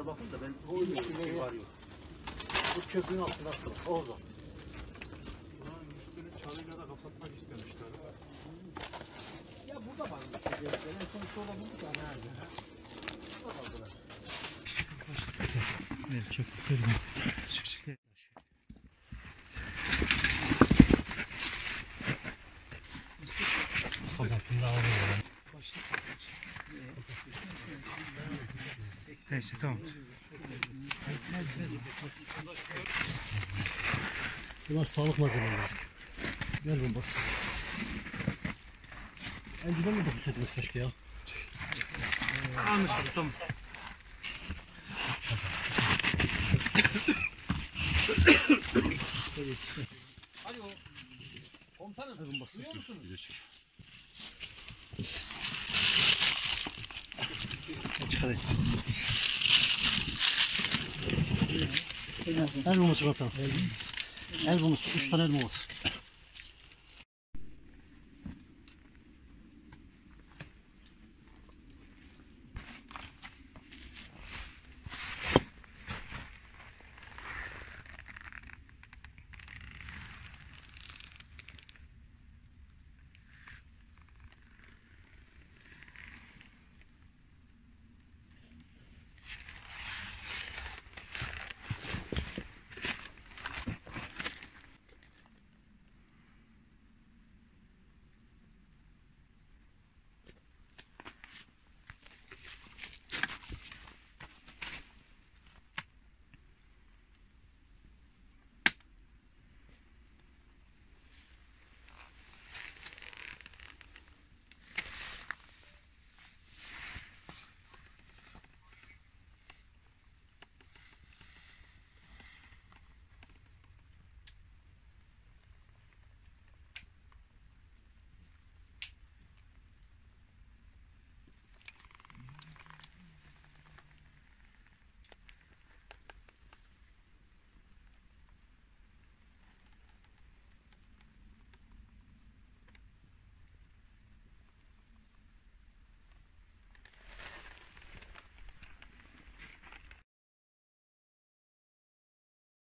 bakın da ben o şey var yok. Bu çöpün altına atın. Orada. Buranın üstünü çalıyla da kapatmak istemişler. Ya burada var bir şey. En son sola bulduk ya. Nerede? Burada kaldılar. Evet, çöpüklerim. Çık. Mustafa alıyor. Neyse tamam. Bunlar sağlık malzemeleri. Gel bombas. Önceden mi dokusaydınız keşke ya? Anlaşıldı tamam. Alo. Komutanım. Duyuyor musunuz? Çıkarayım. El bombası komutanım. El bombası. 3 tane el bombası.